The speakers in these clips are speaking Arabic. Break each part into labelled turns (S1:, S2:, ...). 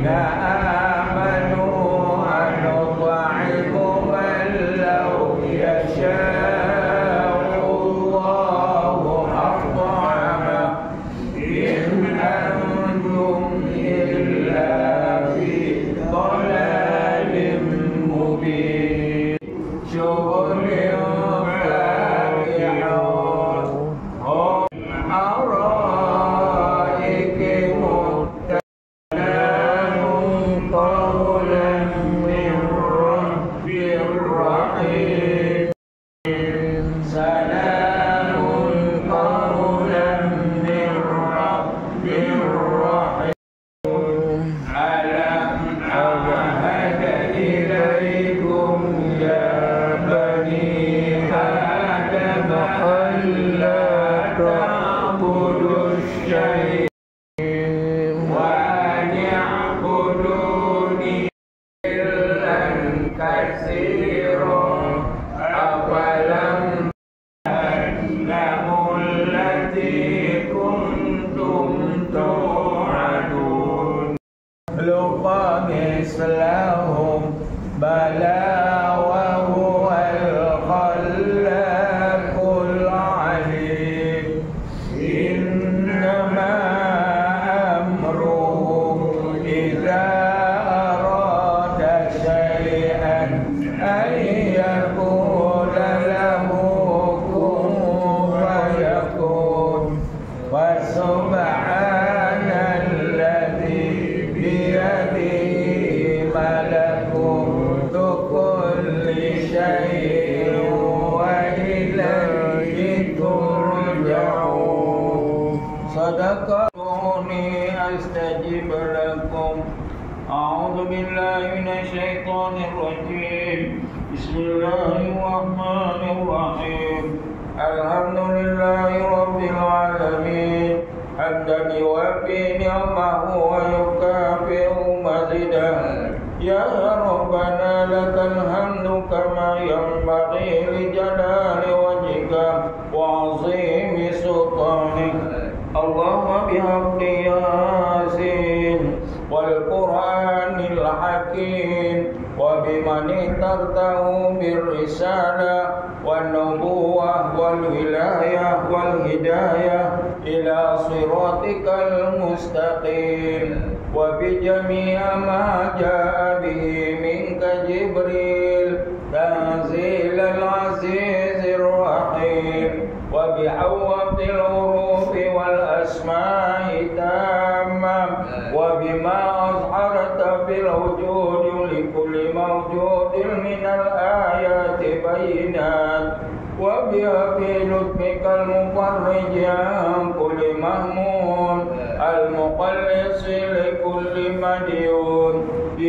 S1: آمنوا أنطعم من لو يشاء الله أطعمه إن أنتم إلا في ضلال مبين شغل فاكهون هم أرائك متكئون قولا من رب رحيم سلام قولا من رب رحيم ألم أعهد إليكم يا بني آدم ألا تعبدوا الشيطان وأن اعبدوني إلا كثيرا أولم تعلموا التي كنتم توعدون lupa mislahum bala wa huwal khallaqul alim innama amruhu idza arada shay'an an yaqula lahu kun fayakun wa subhanalladzi biyadihi malakutu kulli syai'in wa ilayhi turja'un sadaqani astajib lakum a'udzu billahi minasy syaithanir rajim bismillahirrahmanirrahim alhamdulillahi rabbil alamin hamdan yuwaffi ni'amahu wa yukafi'u mazidah ya rabbana lakal hamdu kama yanbaghi li jalali wajhika wa 'azimi sultanik Allahumma bihamdi yasin wal qur'anil hakim wa biman tartahu bir risalah wan nubuwah wal wilayah wal hidayah ila siratikal mustaqim wa bi jami' ma jaa bihi minka jibril tanzilal azizir rahim wa bi hawatil hurufi wal asma'i tamam wa bima azharta fil wujudi li kulli mawjudin minal ayati bayinat wa bihabi lutfikal mufarrij an kulli mahmud al muqallis li kulli madyun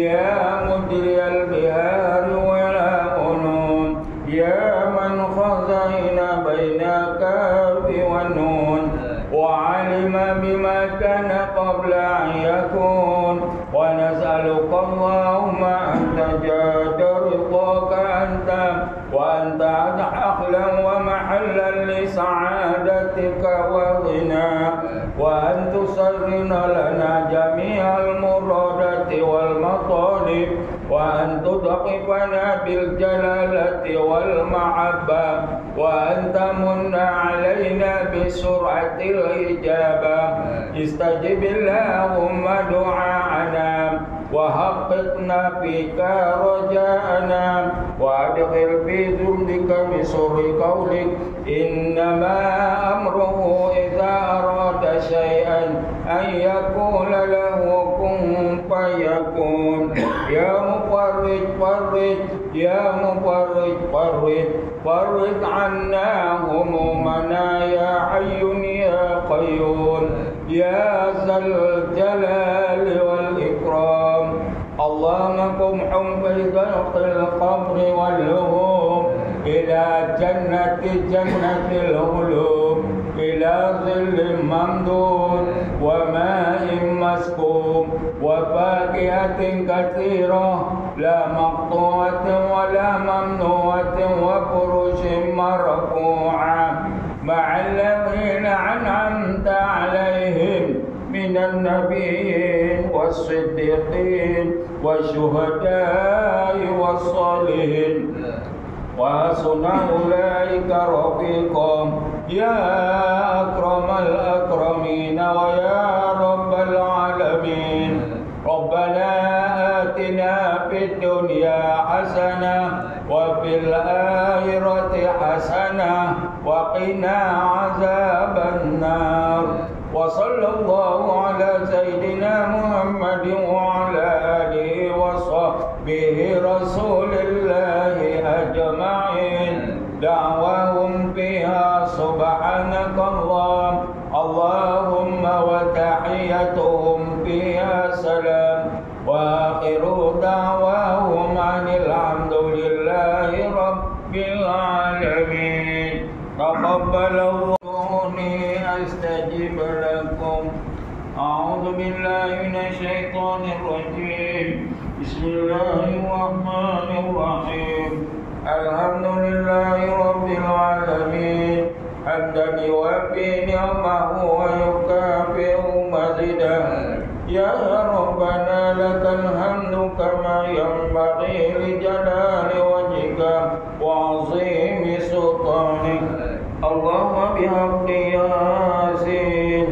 S1: ya mudriyal bihar wa la unun ya man khazaina baina kafi wa nun wa alima bima kana qabla an yakun wa nas'aluka Allahumma anta jadar ridhaka anta wa anta ahlan wa mahallan li sa'adatika wa ghina wa an tusarrina lana jami'al muradati wal matalib wa an tudqifana bil jalalati wal mahabbah wa an tamunna alaina bi sur'atil ijabah istajib Allahumma du'a'ana wa haqqiqna fika raja'ana wa adkhil fi dhulika bi surri qawlik innama amruhu idza arada shay'an an yaqula lahu kun fayakun ya mufarrij farrij ya mufarrij farrij farrij anna humumana ya hayyun ya qayyum ya zal jalali wal ikram Allahumma qumhum fi dhaqil qabri wal luhum ila jannati jannatil ulum ila zillim mamdud wa ma'in maskum wa fakihatin katsirah la maqtu'atin wa la mamnu'atin wa furushin marfu'ah ma'al ladzina an'amta 'alaihim min من النبيين والصديقين والشهداء والصالحين وحسن أولئك رفيقا يا أكرم الأكرمين ويا رب العالمين. ربنا آتنا في الدنيا حسنة وفي الآخرة حسنة وقنا عذاب النار. وصلى الله على سيدنا محمد وعلى آله وصحبه رسول الله أجمعين. دعواهم فيها سبحانك اللهم وتحيتهم فيها سلام وآخر دعواهم عن الحمد لله رب العالمين. تقبل الله أستجب لكم. أعوذ بالله من الشيطان الرجيم. بسم الله الرحمن الرحيم. الحمد لله رب العالمين حمدا يوفي نعمه ويكافئ مزيده. يا ربنا لك الحمد كما ينبغي لجلال وجهك وعظيم سلطانك. اللهم بحق ياسين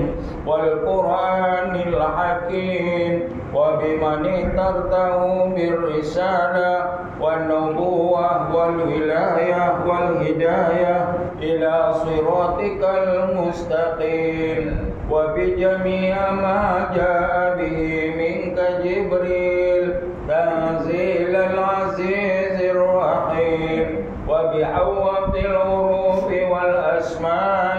S1: والقرآن الحكيم وبمن اخترته بالرسالة والنبوة والولاية والهداية إلى صراطك المستقيم وبجميع ما جاء به منك جبريل تنزيل العزيز الرحيم وبحوض الحروف والأسماء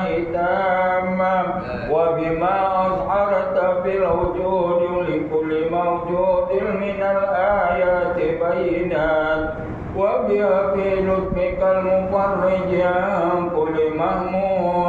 S1: تامة وبما أظهرت في الوجود لكل موجود من الآيات بينات وبأبي لطفك المفرج عن كل مهموم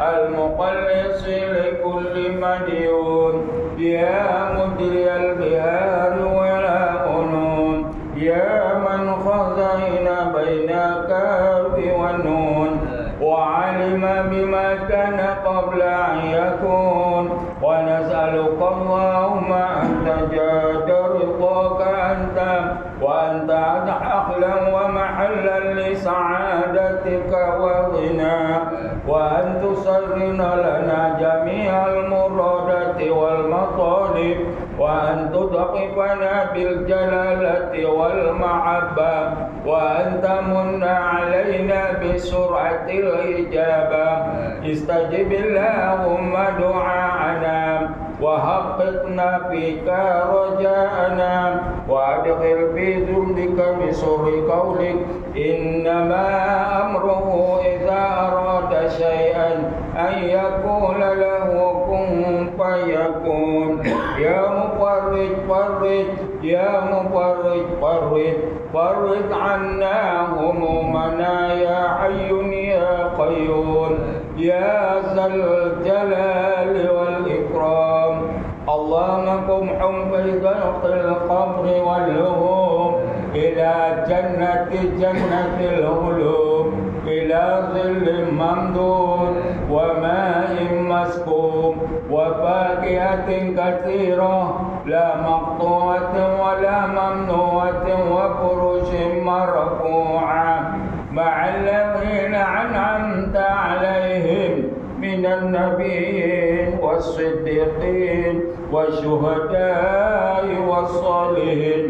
S1: المقلص لكل مديون. يا مجري البهار ولا أنون يا من خزين بين كاف ونون وعلم بما كان قبل أن يكون. ونسألك اللهم أن تجاد رضاك أنت وأنت أحلا ومحلا لسعادتك وغنى وأن تسرن لنا جميع المرادات والمطالب وأن تدقفنا بالجلالة والمحبة وأن تمن علينا بسرعة الإجابة. استجب اللهم دعاءنا وحققنا فيك رجاءنا وأدخل في ذنبك بسر قولك إنما أمره إذا أراد شيئا أن يقول له كن فيكون. يا مفرج فرج يا مفرج فرج فرج عنا همومنا يا حي يا قيوم يا ذا الجلال والإكرام. اللهم قم بين القبر واللهوم إلى جنة الهلوم إلى ظل ممدود وماء مسكوب وفاكهة كثيرة لا مقطوعة ولا ممنوعة وفرش مرفوعة مع الذين أنعمت عليهم من النبيين والصديقين والشهداء والصالحين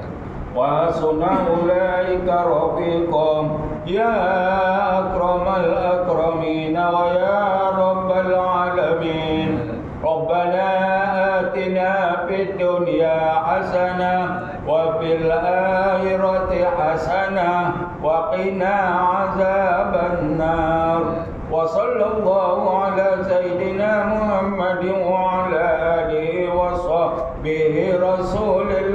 S1: وحسن أولئك رفيقا يا أكرم الأكرمين ويا رب العالمين. ربنا آتنا في الدنيا حسنة وفي الآخرة حسنة وقنا عذاب النار. وصلى الله على سيدنا محمد وعلى آله وصحبه رسول